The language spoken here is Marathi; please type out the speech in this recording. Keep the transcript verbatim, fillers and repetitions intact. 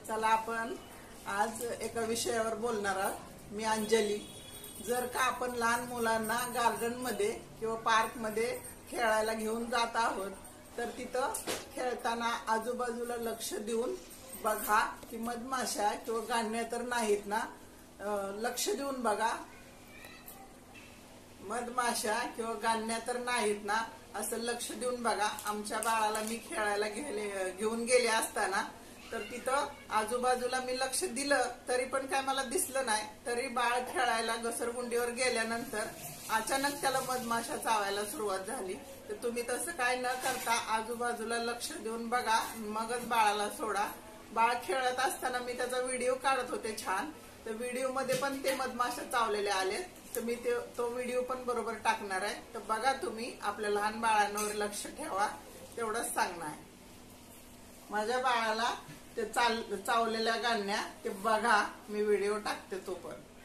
चला आपण आज एका विषयावर बोलणार आहोत। मी अंजली। जर का आपण लहान मुलांना गार्डन मध्ये किंवा पार्क मध्ये खेळायला घेऊन जात आहोत तर तिथं खेळताना आजूबाजूला लक्ष देऊन बघा की मधमाशा किंवा गाढण्या तर नाहीत ना। लक्ष देऊन बघा, मधमाशा किंवा गाढण्या तर नाहीत ना असं लक्ष देऊन बघा। आमच्या बाळाला मी खेळायला गेले घेऊन गेले असताना तर तिथं आजूबाजूला मी लक्ष दिलं तरी पण काय मला दिसलं नाही। तरी बाळ खेळायला घसरगुंडीवर गेल्यानंतर अचानक त्याला मधमाशा चावायला सुरुवात झाली। तर तुम्ही तसं काय न करता आजूबाजूला लक्ष देऊन बघा, मगच बाळाला सोडा। बाळ खेळत असताना मी त्याचा व्हिडिओ काढत होते छान, तर व्हिडिओ मध्ये पण ते मधमाशा चावलेले आले, तर मी ते तो व्हिडिओ पण बरोबर टाकणार आहे। तर बघा, तुम्ही आपल्या लहान बाळांवर लक्ष ठेवा, तेवढंच सांगणं आहे। माझ्या बाळाला ते चाल चावलेल्या गाढण्या ते बघा, मी व्हिडिओ टाकते तो पण।